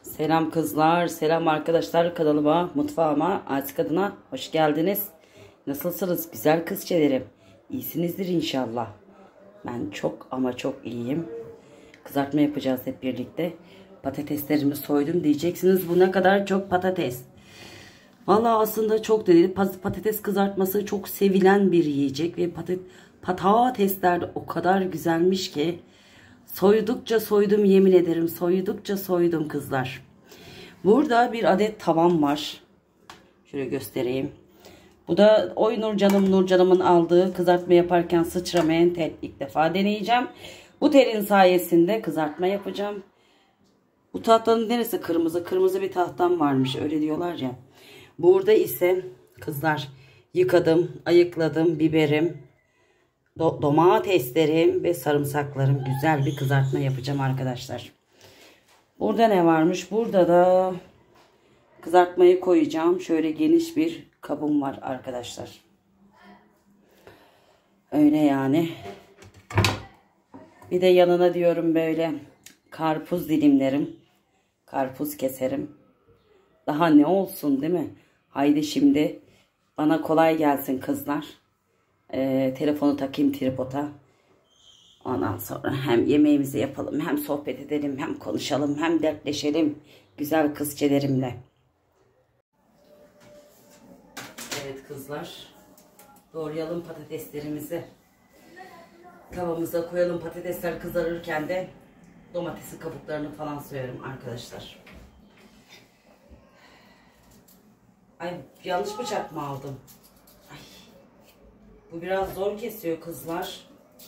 Selam kızlar, selam arkadaşlar, kanalıma, mutfağıma, Aysel Kadın'a hoş geldiniz. Nasılsınız güzel kızçelerim? İyisinizdir inşallah. Ben çok ama çok iyiyim. Kızartma yapacağız hep birlikte. Patateslerimi soydum diyeceksiniz, bu ne kadar çok patates. Vallahi aslında çok da değil. Patates kızartması çok sevilen bir yiyecek ve patatesler de o kadar güzelmiş ki soydukça soydum, yemin ederim soydukça soydum kızlar. Burada bir adet tavam var. Şöyle göstereyim. Bu da Nurcan'ımın aldığı, kızartma yaparken sıçramayan tel. İlk defa deneyeceğim. Bu telin sayesinde kızartma yapacağım. Bu tahtanın neresi kırmızı? Kırmızı bir tahtam varmış, öyle diyorlar ya. Burada ise kızlar yıkadım, ayıkladım biberim, domateslerim ve sarımsaklarım. Güzel bir kızartma yapacağım arkadaşlar. Burada ne varmış? Burada da kızartmayı koyacağım. Şöyle geniş bir kabım var arkadaşlar. Öyle yani. Bir de yanına diyorum böyle karpuz dilimlerim. Karpuz keserim. Daha ne olsun değil mi? Haydi şimdi bana kolay gelsin kızlar. Telefonu takayım tripoda. Ondan sonra hem yemeğimizi yapalım, hem sohbet edelim, hem konuşalım, hem dertleşelim güzel kızçelerimle. Evet kızlar, doğrayalım patateslerimizi. Tavamıza koyalım, patatesler kızarırken de domatesin kabuklarını falan soyarım arkadaşlar. Ay, yanlış bıçak mı aldım? Ay, bu biraz zor kesiyor kızlar.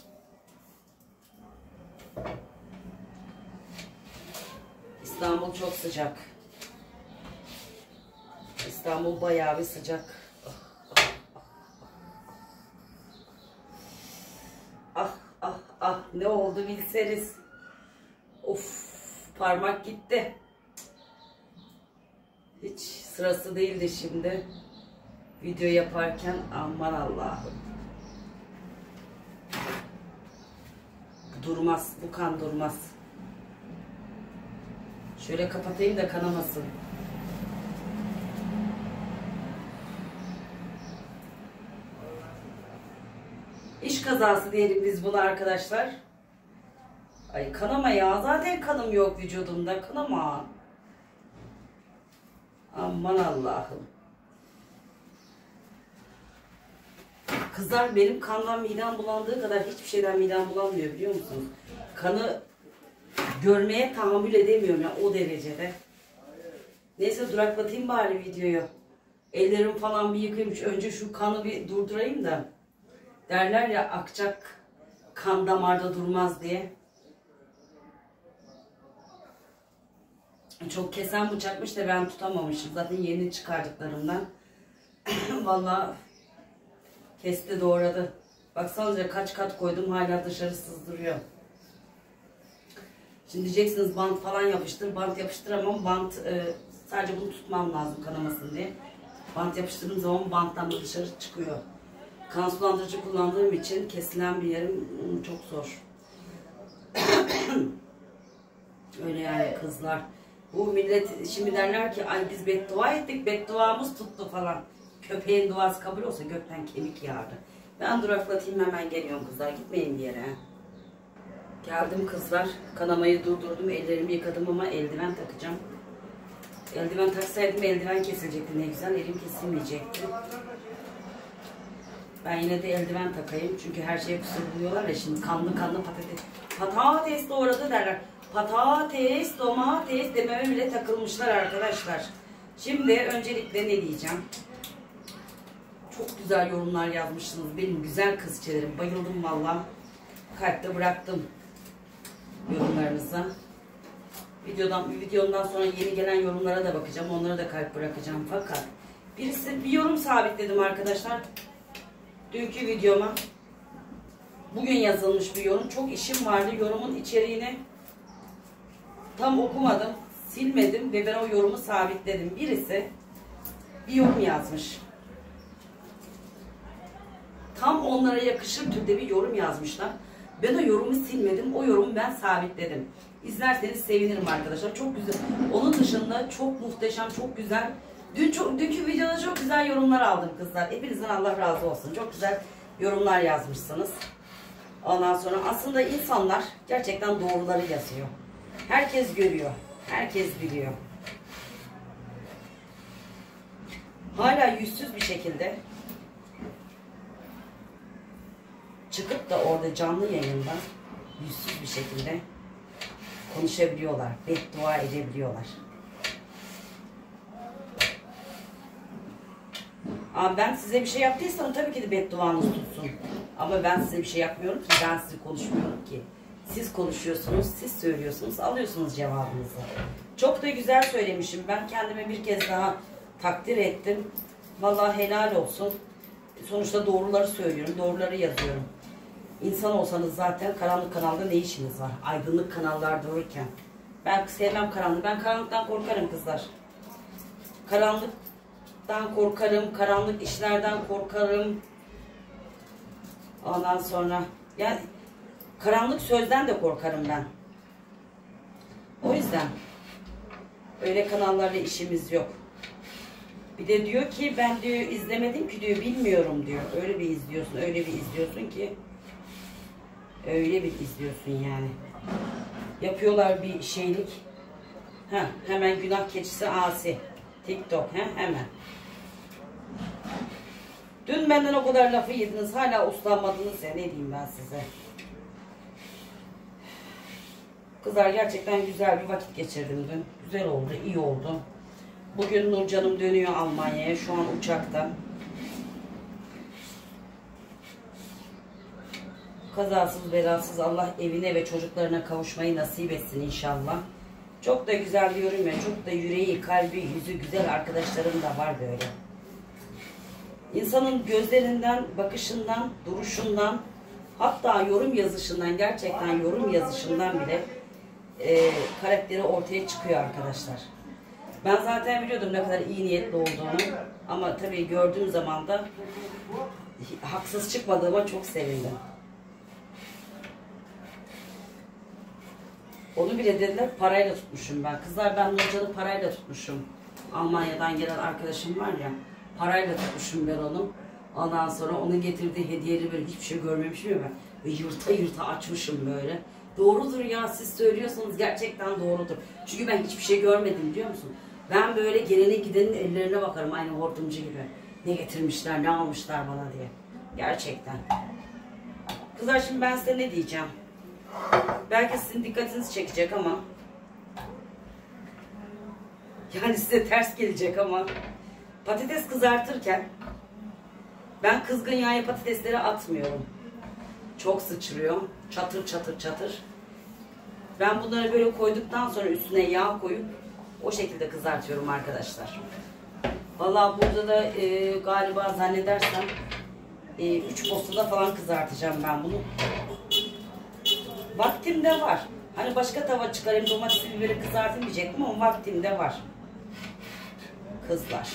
İstanbul çok sıcak. İstanbul bayağı bir sıcak. Ah ah ah, ne oldu bilseniz. Of, parmak gitti. Hiç sırası değildi şimdi. Video yaparken aman Allah'ım. Durmaz, bu kan durmaz. Şöyle kapatayım da kanamasın. İş kazası diyelim biz buna arkadaşlar. Ay kanama ya, zaten kanım yok vücudumda, kanama. Aman Allah'ım. Kızlar, benim kandan midem bulandığı kadar hiçbir şeyden midem bulanmıyor, biliyor musunuz? Kanı görmeye tahammül edemiyorum ya, o derecede. Neyse, duraklatayım bari videoyu. Ellerim falan bir yıkayayım. Önce şu kanı bir durdurayım da. Derler ya, akacak kan damarda durmaz diye. Çok kesen bıçakmış da ben tutamamışım. Zaten yeni çıkardıklarımdan. Vallahi kesti, doğradı. Baksanıza kaç kat koydum, hala dışarı sızdırıyor. Şimdi diyeceksiniz bant falan yapıştır. Bant yapıştıramam. Bant sadece bunu tutmam lazım kanamasın diye. Bant yapıştırdığım zaman banttan da dışarı çıkıyor. Kan sulandırıcı kullandığım için kesilen bir yerim çok zor. Öyle yani kızlar. Bu millet şimdi derler ki ay biz beddua ettik, bedduamız tuttu falan. Köpeğin duası kabul olsa gökten kemik yağardı. Ben duraklatayım, hemen geliyorum kızlar, gitmeyin bir yere. Geldim kızlar, kanamayı durdurdum, ellerimi yıkadım ama eldiven takacağım. Eldiven taksaydım eldiven kesilecekti, ne güzel, elim kesilmeyecekti. Ben yine de eldiven takayım çünkü her şeye kusur buluyorlar ya şimdi, kanlı patates doğradı derler. Patates, domates dememe bile takılmışlar arkadaşlar. Şimdi öncelikle ne diyeceğim? Çok güzel yorumlar yazmışsınız benim güzel kızçelerim. Bayıldım valla. Kalpte bıraktım yorumlarınıza. Videomdan sonra yeni gelen yorumlara da bakacağım. Onlara da kalp bırakacağım. Fakat birisi bir yorum sabitledim arkadaşlar. Dünkü videoma. Bugün yazılmış bir yorum. Çok işim vardı. Yorumun içeriğini tam okumadım. Silmedim ve ben o yorumu sabitledim. Birisi bir yorum yazmış. Tam onlara yakışır türde bir yorum yazmışlar. Ben o yorumu silmedim. O yorumu ben sabitledim. İzlerseniz sevinirim arkadaşlar. Çok güzel. Onun dışında çok muhteşem, çok güzel. Dünkü videoda çok güzel yorumlar aldım kızlar. Hepinizden Allah razı olsun. Çok güzel yorumlar yazmışsınız. Ondan sonra aslında insanlar gerçekten doğruları yazıyor. Herkes görüyor. Herkes biliyor. Hala yüzsüz bir şekilde çıkıp da orada canlı yayında yüzsüz bir şekilde konuşabiliyorlar. Beddua edebiliyorlar. Ama ben size bir şey yaptıysam tabii ki de bedduanız tutsun. Ama ben size bir şey yapmıyorum ki. Ben size konuşmuyorum ki. Siz konuşuyorsunuz, siz söylüyorsunuz, alıyorsunuz cevabınızı. Çok da güzel söylemişim. Ben kendime bir kez daha takdir ettim. Vallahi helal olsun. Sonuçta doğruları söylüyorum, doğruları yazıyorum. İnsan olsanız zaten karanlık kanalda ne işiniz var? Aydınlık kanallarda dururken. Ben sevmem karanlığı. Ben karanlıktan korkarım kızlar. Karanlıktan korkarım, karanlık işlerden korkarım. Ondan sonra yani karanlık sözden de korkarım ben. O yüzden öyle kanallarla işimiz yok. Bir de diyor ki ben diyor izlemedim ki diyor, bilmiyorum diyor. Öyle bir izliyorsun, öyle bir izliyorsun ki. Öyle bir izliyorsun yani. Yapıyorlar bir şeylik. Hemen günah keçisi asi. TikTok hemen. Dün benden o kadar lafı yediniz, hala uslanmadınız ya, ne diyeyim ben size. Kızlar gerçekten güzel bir vakit geçirdim dün. Güzel oldu, iyi oldu. Bugün Nurcan'ım dönüyor Almanya'ya. Şu an uçakta. Kazasız belasız Allah evine ve çocuklarına kavuşmayı nasip etsin inşallah. Çok da güzel bir yorum ya. Çok da yüreği, kalbi, yüzü güzel arkadaşlarım da var böyle. İnsanın gözlerinden, bakışından, duruşundan, hatta yorum yazışından, gerçekten yorum yazışından bile karakteri ortaya çıkıyor arkadaşlar. Ben zaten biliyordum ne kadar iyi niyetli olduğunu. Ama tabii gördüğüm zaman da haksız çıkmadığıma çok sevindim. Onu bile dediler parayla tutmuşum ben. Kızlar ben Nurcan'ı parayla tutmuşum. Almanya'dan gelen arkadaşım var ya. Parayla tutmuşum ben onu. Ondan sonra onun getirdiği hediyeleri böyle hiçbir şey görmemişim ya ben. Ve yırta yırta açmışım böyle. Doğrudur ya, siz söylüyorsanız gerçekten doğrudur. Çünkü ben hiçbir şey görmedim biliyor musun? Ben böyle gelene gidenin ellerine bakarım aynı hortumcu gibi. Ne getirmişler, ne almışlar bana diye. Gerçekten. Kızlar şimdi ben size ne diyeceğim? Belki sizin dikkatinizi çekecek ama yani size ters gelecek ama patates kızartırken ben kızgın yağa patatesleri atmıyorum. Çok sıçrıyor. Çatır çatır çatır. Ben bunları böyle koyduktan sonra üstüne yağ koyup o şekilde kızartıyorum arkadaşlar. Vallahi burada da galiba zannedersem 3 postada falan kızartacağım ben bunu. Vaktim de var. Hani başka tava çıkarayım, domatesi biberi kızartayım diyecektim ama vaktim de var. Kızlar.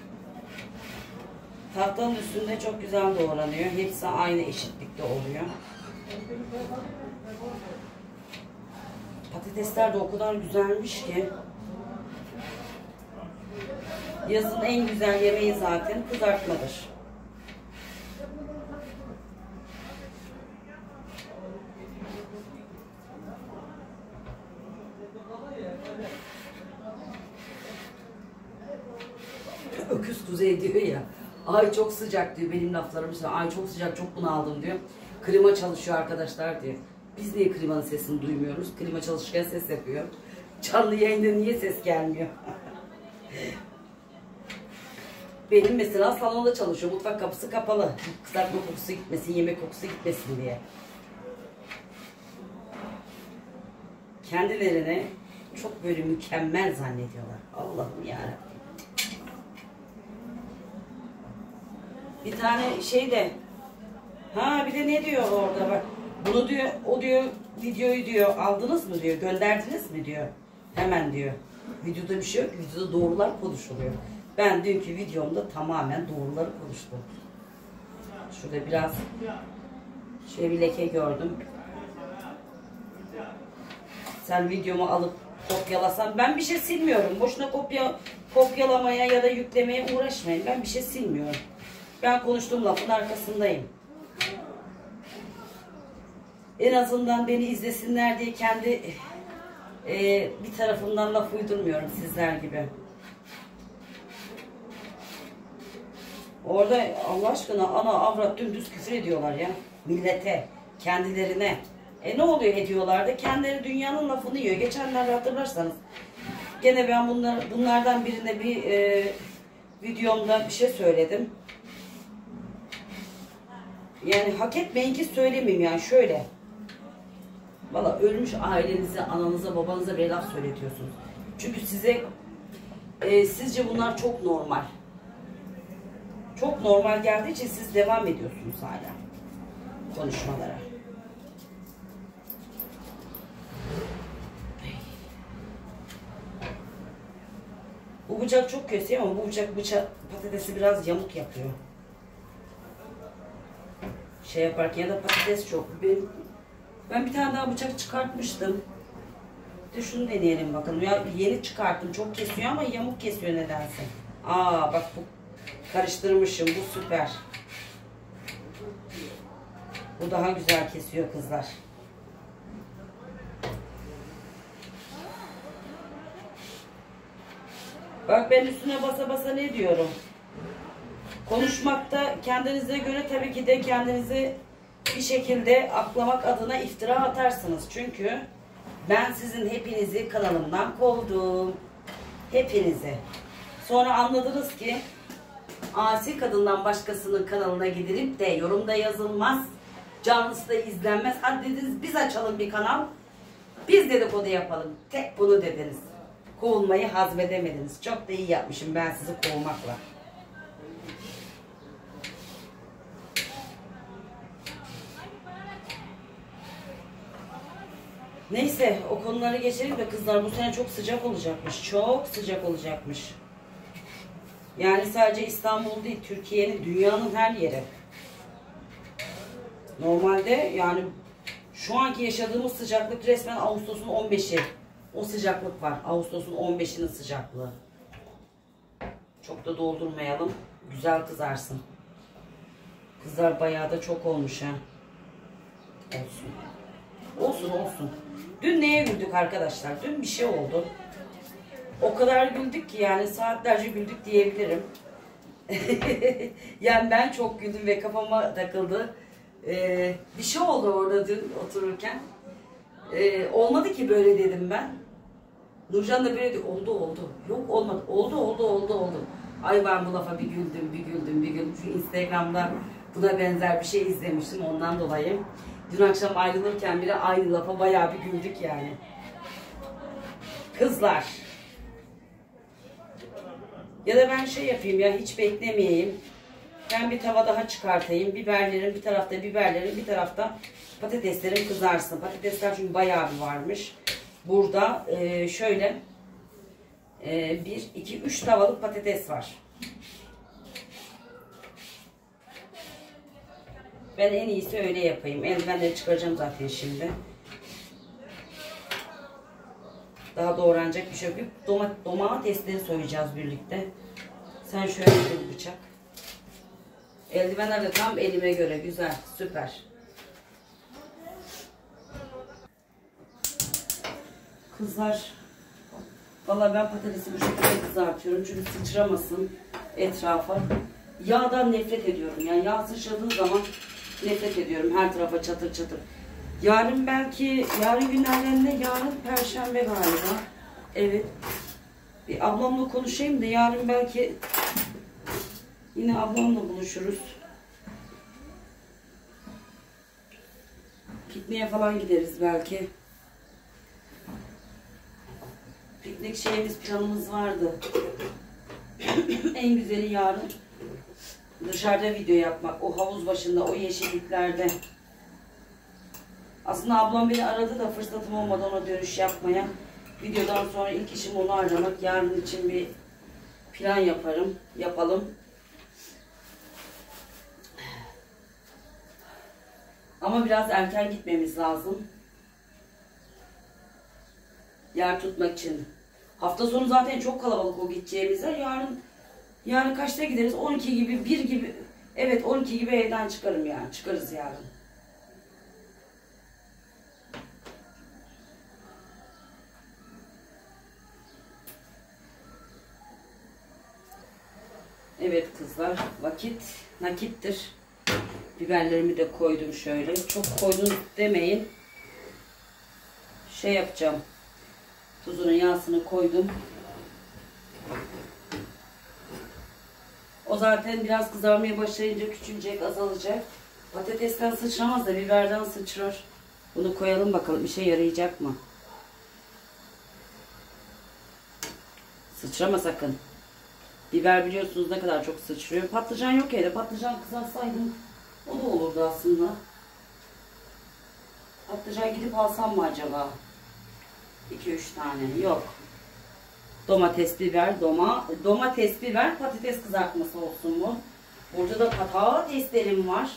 Tahtanın üstünde çok güzel doğranıyor. Hepsi aynı eşitlikte oluyor. Patatesler de o kadar güzelmiş ki. Yazın en güzel yemeği zaten kızartmadır. Öküz kuzey diyor ya. Ay çok sıcak diyor benim laflarım. Ay çok sıcak, çok bunaldım diyor. Klima çalışıyor arkadaşlar diyor. Biz niye klimanın sesini duymuyoruz? Klima çalışırken ses yapıyor. Canlı yayında niye ses gelmiyor? Benim mesela salonda çalışıyor. Mutfak kapısı kapalı. Kızartma kokusu gitmesin, yemek kokusu gitmesin diye. Kendilerini çok böyle mükemmel zannediyorlar. Allah'ım yarabbim. Bir tane şey de bir de ne diyor orada bak. Bunu diyor, o diyor videoyu diyor aldınız mı diyor, gönderdiniz mi diyor. Hemen diyor. Videoda bir şey yok. Videoda doğrular konuşuluyor. Ben dünkü videomda tamamen doğruları konuştum. Şurada biraz şöyle bir leke gördüm. Sen videomu alıp kopyalasan. Ben bir şey silmiyorum. Boşuna kopyalamaya ya da yüklemeye uğraşmayın. Ben bir şey silmiyorum. Ben konuştuğum lafın arkasındayım. En azından beni izlesinler diye kendi bir tarafımdan laf uydurmuyorum sizler gibi. Orada Allah aşkına ana avrat dümdüz küfür ediyorlar ya. Millete, kendilerine. Ne oluyor ediyorlar da kendileri dünyanın lafını yiyor. Geçenlerde hatırlarsanız gene ben bunlardan birine bir videomda bir şey söyledim. Yani hak etmeyin ki söylemeyeyim yani şöyle. Valla ölmüş ailenize, ananıza, babanıza bir laf söyletiyorsunuz. Çünkü size sizce bunlar çok normal. Çok normal geldiği için siz devam ediyorsunuz hala konuşmalara. Bu bıçak çok kötü ama bu bıçak patatesi biraz yamuk yapıyor. Şey yaparken ya da patates çok. Ben bir tane daha bıçak çıkartmıştım. De şunu deneyelim bakalım. Ya yeni çıkarttım. Çok kesiyor ama yamuk kesiyor nedense. Aa bak bu karıştırmışım. Bu süper. Bu daha güzel kesiyor kızlar. Bak ben üstüne basa basa ne diyorum? Konuşmakta kendinize göre tabii ki de kendinizi bir şekilde aklamak adına iftira atarsınız. Çünkü ben sizin hepinizi kanalımdan kovdum. Hepinizi. Sonra anladınız ki asi kadından başkasının kanalına gidilip de yorumda yazılmaz. Canlısı da izlenmez. Hadi dediniz biz açalım bir kanal. Biz dedikodu yapalım. Tek bunu dediniz. Kovulmayı hazmedemediniz. Çok da iyi yapmışım ben sizi kovmakla. Neyse o konuları geçelim de kızlar bu sene çok sıcak olacakmış. Çok sıcak olacakmış. Yani sadece İstanbul değil Türkiye'nin dünyanın her yeri. Normalde yani şu anki yaşadığımız sıcaklık resmen Ağustos'un 15'i. O sıcaklık var. Ağustos'un 15'inin sıcaklığı. Çok da doldurmayalım. Güzel kızarsın. Kızlar bayağı da çok olmuş ha. Olsun. Olsun olsun. Dün neye güldük arkadaşlar? Dün bir şey oldu. O kadar güldük ki yani saatlerce güldük diyebilirim. Yani ben çok güldüm ve kafama takıldı. Bir şey oldu orada dün otururken. Olmadı ki böyle dedim ben. Nurcan da böyle dedi. Oldu. Yok olmadı. Oldu. Ay ben bu lafa bir güldüm. Çünkü Instagram'da buna benzer bir şey izlemiştim ondan dolayı. Dün akşam ayrılırken bile aynı lafa bayağı bir güldük yani. Kızlar. Ya da ben şey yapayım ya hiç beklemeyeyim. Ben bir tava daha çıkartayım. Biberlerim bir tarafta bir tarafta patateslerim kızarsın. Patatesler çünkü bayağı bir varmış. Burada şöyle 1, 2, 3 tavalık patates var. Ben en iyisi öyle yapayım. Eldivenleri çıkaracağım zaten şimdi. Daha doğranacak bir şey yok. Domatesleri soyacağız birlikte. Sen şöyle bir bıçak. Eldivenler de tam elime göre. Güzel. Süper. Kızlar. Vallahi ben patatesi bu şekilde kızartıyorum. Çünkü sıçramasın etrafa. Yağdan nefret ediyorum. Yani yağ sıçradığı zaman nefret ediyorum. Her tarafa çatır çatır. Yarın günlerden ne? Yarın Perşembe galiba. Evet. Bir ablamla konuşayım da yarın belki yine ablamla buluşuruz. Pikniğe falan gideriz belki. Piknik planımız vardı. En güzeli yarın dışarıda video yapmak. O havuz başında, o yeşilliklerde. Aslında ablam beni aradı da fırsatım olmadı ona dönüş yapmaya. Videodan sonra ilk işim onu aramak. Yarın için bir plan yapalım. Ama biraz erken gitmemiz lazım. Yer tutmak için. Hafta sonu zaten çok kalabalık o gideceğimiz yer. Yarın kaçta gideriz? 12 gibi, 1 gibi. Evet 12 gibi evden çıkarım yani. Çıkarız yarın. Evet kızlar, vakit nakittir. Biberlerimi de koydum şöyle. Çok koydum demeyin. Şey yapacağım. Tuzunu, yağsını koydum. O zaten biraz kızarmaya başlayınca küçülecek, azalacak. Patatesten sıçramaz da biberden sıçrar. Bunu koyalım bakalım işe yarayacak mı? Sıçrama sakın. Biber biliyorsunuz ne kadar çok sıçrıyor. Patlıcan yok evde. Patlıcan kızarsaydım o da olurdu aslında. Patlıcan gidip alsam mı acaba? 2-3 tane. Yok. Domates, biber, domates, biber, patates kızartması olsun bu. Burada da patateslerim var.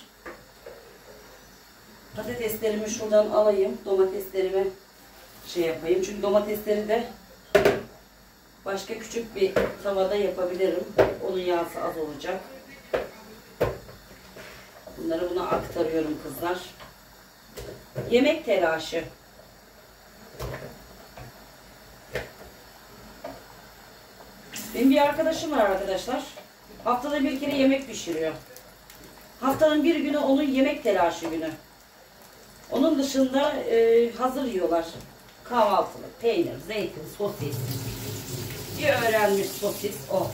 Patateslerimi şuradan alayım. Domateslerimi şey yapayım. Çünkü domatesleri de başka küçük bir tavada yapabilirim. Onun yağsı az olacak. Bunları buna aktarıyorum kızlar. Yemek telaşı. Benim bir arkadaşım var arkadaşlar. Haftada bir kere yemek pişiriyor. Haftanın bir günü onun yemek telaşı günü. Onun dışında hazır yiyorlar. Kahvaltılık, peynir, zeytin, sosis. Bir öğrenmiş sosis o.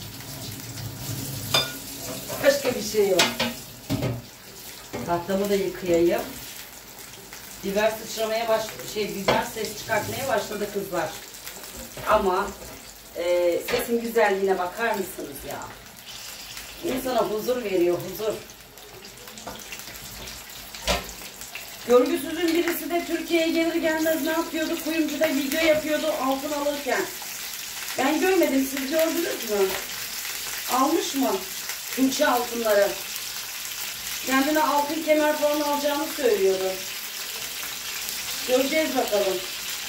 Başka bir şey yok. Tahtamı da yıkayayım. Biber sıçramaya biber ses çıkartmaya başladı kızlar. Ama sesin güzelliğine bakar mısınız ya? İnsana huzur veriyor, huzur. Görgüsüzün birisi de Türkiye'ye gelir gelmez ne yapıyordu? Kuyumcuda video yapıyordu altın alırken. Ben görmedim, siz gördünüz mü? Almış mı? Tuğçe altınları. Kendine altın kemer falan alacağını söylüyordu. Göreceğiz bakalım.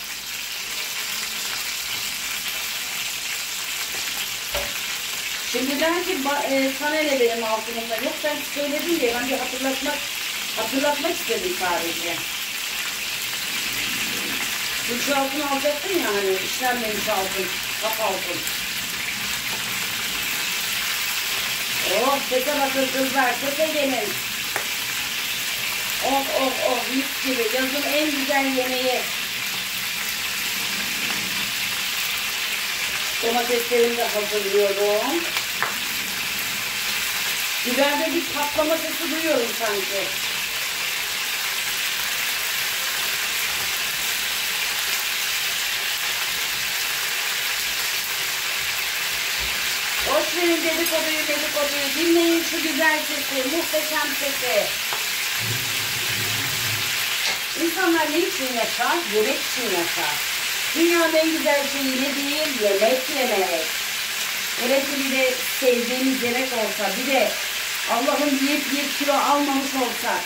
Şimdi der ki sana ne benim altınımda. Yok sen söyledin diye ben bir hatırlatmak istedim sadece. Tuğçe altın alacaktın ya hani işlenmemiş altın, kap altın. Oh sese bakın kızlar, sese gelin. Oh oh oh mis gibi yazın en güzel yemeği. Domateslerimi de hazırlıyorum. Biberde bir patlama sesi duyuyorum sanki. Boş verin dedikoduyu. Dinleyin şu güzel sesi, muhteşem sesi. İnsanlar ne için yaşar? Yemek için yaşar. Dünyanın en güzel şeyi ne değil? Yemek yemek. Hele ki bir de sevdiğimiz yemek olsa, bir de Allah'ın yiyip kilo almamış olsak.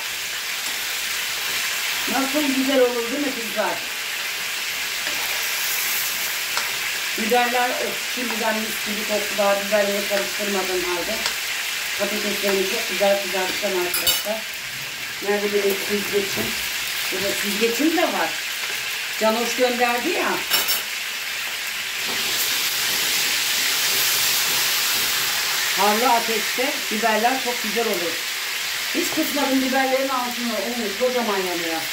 Nasıl güzel olur değil mi kızlar? Biberler şimdiden mis gibi koktu. Daha biberleri karıştırmadım halde. Patateslerimi çok güzel kızartacağım arkadaşlar. Nerede benim süzgeçim? Burada süzgeçim de var. Canoş gönderdi ya. Harlı ateşte biberler çok güzel olur. Hiç kısmadım biberlerin altına. Kocaman yanıyor.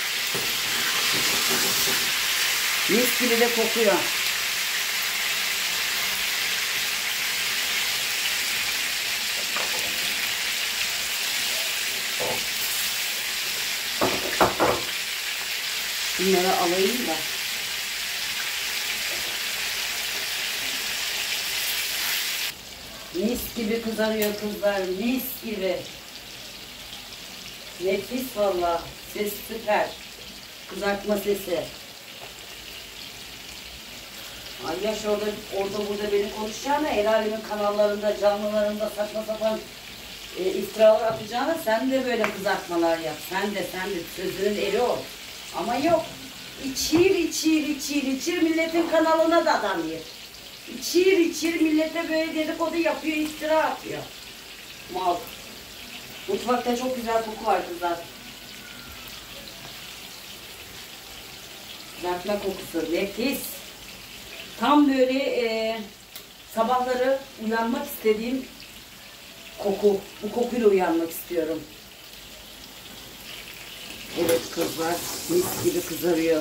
Mis gibi de kokuyor. Bunları alayım da. Mis gibi kızarıyor kızlar. Mis gibi. Nefis valla. Ses süper. Kızartma sesi. Ay yaş orada burada beni konuşacağına, el alemin kanallarında, canlılarında saçma sapan iftiralar atacağına sen de böyle kızartmalar yap. Sen de sözünün eri ol. Ama yok. İçir milletin kanalına da adam yer. İçir millete böyle dedikodu yapıyor, iftira atıyor. Mal. Mutfakta çok güzel koku var kızlar. Kızartma kokusu nefis. Tam böyle sabahları uyanmak istediğim koku. Bu kokuyla uyanmak istiyorum. Evet kızlar, mis gibi kızarıyor.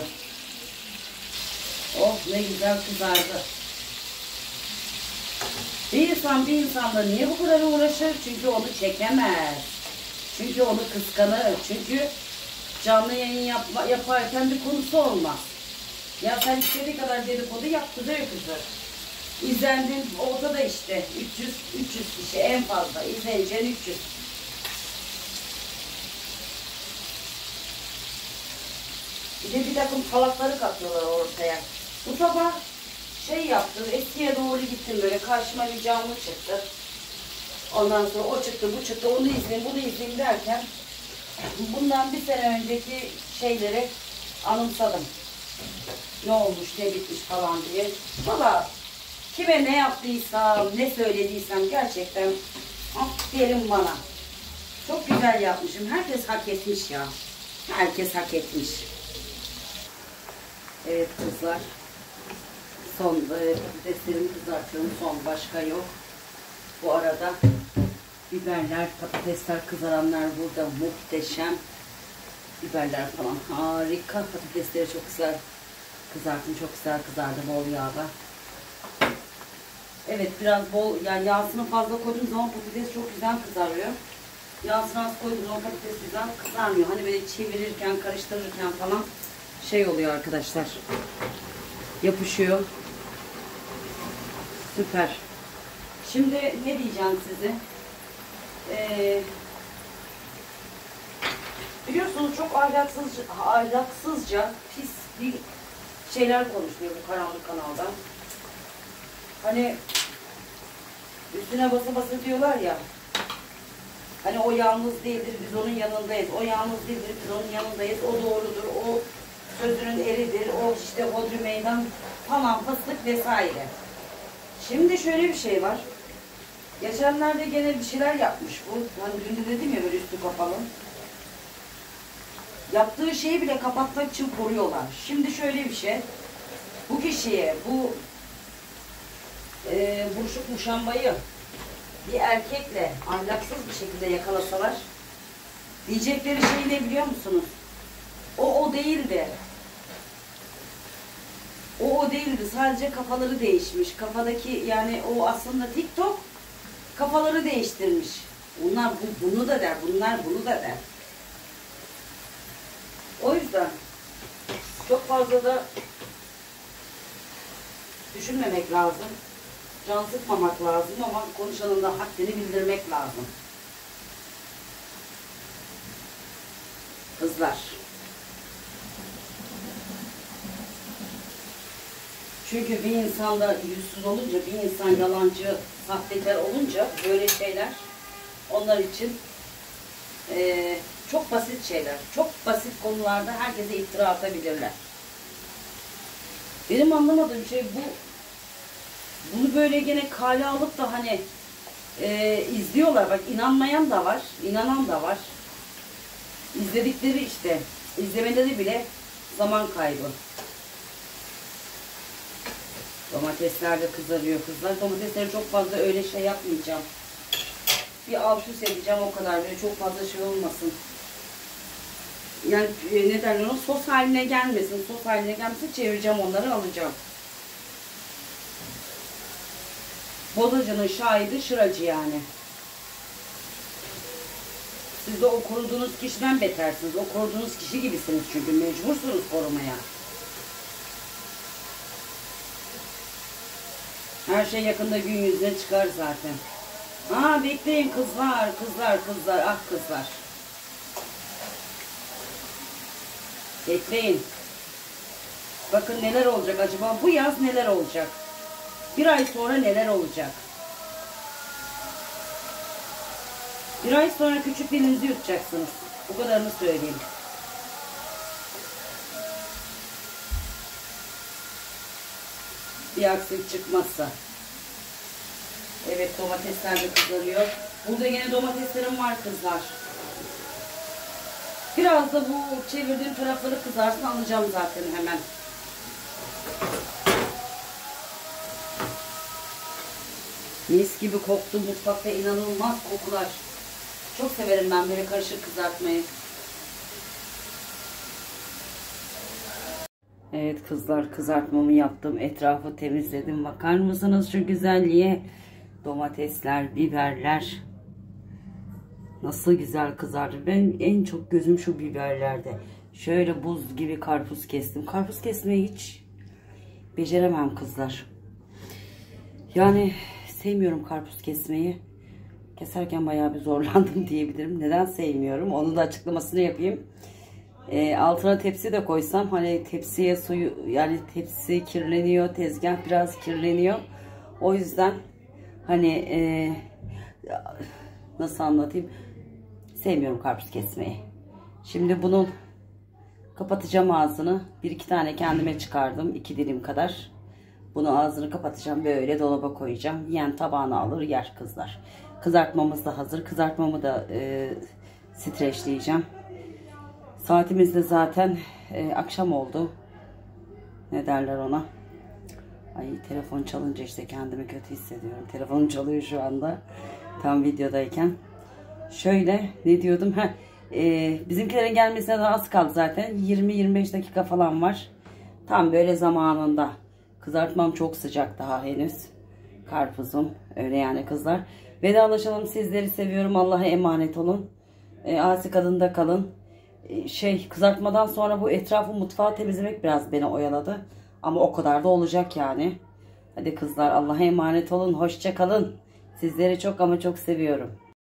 Oh ne güzel kızardı. Bir insanla niye bu kadar uğraşır? Çünkü onu çekemez. Çünkü onu kıskanır. Çünkü canlı yayın yaparken bir konusu olmaz. Ya sen istediği kadar dedikodu yaptı diyor kızı. İzlendin ortada işte 300 kişi en fazla. İzleyeceğin 300. Bir takım salakları katıyorlar ortaya. Bu sabah şey yaptım, eskiye doğru gittim böyle, karşıma bir canlı çıktı. Ondan sonra o çıktı, bu çıktı, onu izleyeyim, bunu izleyeyim derken bundan bir sene önceki şeyleri anımsadım. Ne olmuş, ne bitmiş falan diye. Valla kime ne yaptıysam, ne söylediysem gerçekten aferin bana. Çok güzel yapmışım. Herkes hak etmiş ya. Herkes hak etmiş. Evet kızlar. Son patateslerimi kızartıyorum. Son başka yok. Bu arada biberler, patatesler kızaranlar burada muhteşem. Biberler falan harika. Patatesleri çok güzel kızarttım. Çok güzel kızardı bol yağda. Evet biraz bol, yani yağsını fazla koyduğum zaman patates çok güzel kızarıyor. Yağsını az koyduğum zaman patates güzel kızarmıyor. Hani böyle çevirirken, karıştırırken falan şey oluyor arkadaşlar. Yapışıyor. Süper. Şimdi ne diyeceğim size? Biliyorsunuz çok ahlaksızca pis bir şeyler konuşuyor bu karanlık kanalda. Hani üstüne basa basa diyorlar ya. Hani o yalnız değildir, biz onun yanındayız. O yalnız değildir, biz onun yanındayız. O doğrudur, o sözünün eridir, o işte hodri meydan falan fıstık vesaire. Şimdi şöyle bir şey var. Geçenlerde gene bir şeyler yapmış bu. Hani dün de dedim ya böyle üstü kapalı. Yaptığı şeyi bile kapatmak için koruyorlar. Şimdi şöyle bir şey. Bu kişiye bu buruşuk muşambayı bir erkekle ahlaksız bir şekilde yakalasalar diyecekleri şey ne biliyor musunuz? O değildi. O değildi. Sadece kafaları değişmiş. Kafadaki yani o aslında TikTok kafaları değiştirmiş. Bunlar bunu da der. Bunlar bunu da der. O yüzden çok fazla da düşünmemek lazım. Can sıkmamak lazım ama konuşanın da haddini bildirmek lazım. Kızlar. Çünkü bir insan da yüzsüz olunca, bir insan yalancı, sahtekar olunca böyle şeyler onlar için çok basit şeyler. Çok basit konularda herkese iftira atabilirler. Benim anlamadığım şey bu. Bunu böyle gene kale alıp da hani izliyorlar. Bak inanmayan da var, inanan da var. İzledikleri işte, izlemeleri bile zaman kaybı. Domatesler de kızarıyor kızlar. Domatesleri çok fazla öyle şey yapmayacağım. Bir alt üst edeceğim o kadar. Böyle çok fazla şey olmasın. Yani ne derler ona? Sos haline gelmesin. Sos haline gelmesin. Çevireceğim onları, alacağım. Bozacının şahidi şıracı yani. Siz de o koruduğunuz kişiden betersiniz. O koruduğunuz kişi gibisiniz çünkü mecbursunuz korumaya. Her şey yakında gün yüzüne çıkar zaten. Bekleyin kızlar, ah kızlar. Bekleyin. Bakın neler olacak acaba? Bu yaz neler olacak? Bir ay sonra neler olacak? Bir ay sonra küçük dilinizi yutacaksınız. Bu kadarını söyleyeyim. Bir aksilik çıkmazsa. Evet, domatesler de kızarıyor. Burada yine domateslerim var kızlar. Biraz da bu çevirdiğim tarafları kızarsın, alacağım zaten hemen. Mis gibi koktu mutfakta, inanılmaz kokular. Çok severim ben böyle karışık kızartmayı. Evet kızlar, kızartmamı yaptım. Etrafı temizledim. Bakar mısınız şu güzelliğe? Domatesler, biberler. Nasıl güzel kızardı. Ben en çok gözüm şu biberlerde. Şöyle buz gibi karpuz kestim. Karpuz kesmeyi hiç beceremem kızlar. Yani sevmiyorum karpuz kesmeyi. Keserken bayağı bir zorlandım diyebilirim. Neden sevmiyorum? Onu da açıklamasını yapayım. Altına tepsi de koysam, hani tepsiye suyu, yani tepsi kirleniyor, tezgah biraz kirleniyor. O yüzden hani nasıl anlatayım? Sevmiyorum karpuz kesmeyi. Şimdi bunun kapatacağım ağzını. Bir iki tane kendime çıkardım. 2 dilim kadar. Bunu ağzını kapatacağım. Böyle dolaba koyacağım. Yiyen tabağına alır yer kızlar. Kızartmamız da hazır. Kızartmamı da streçleyeceğim. Saatimiz de zaten akşam oldu. Ne derler ona? Ay, telefon çalınca işte kendimi kötü hissediyorum. Telefonum çalıyor şu anda. Tam videodayken. Şöyle ne diyordum? Bizimkilerin gelmesine daha az kaldı zaten. 20-25 dakika falan var. Tam böyle zamanında. Kızartmam çok sıcak daha henüz. Karpuzum. Öyle yani kızlar. Vedalaşalım. Sizleri seviyorum. Allah'a emanet olun. Asi kadında kalın. Kızartmadan sonra bu etrafı, mutfağı temizlemek biraz beni oyaladı. Ama o kadar da olacak yani. Hadi kızlar, Allah'a emanet olun. Hoşça kalın. Sizleri çok ama çok seviyorum.